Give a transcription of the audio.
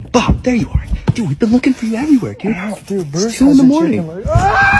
Bob, there you are. Dude, we've been looking for you everywhere, dude. Dude, Bruce it's 2 in the morning.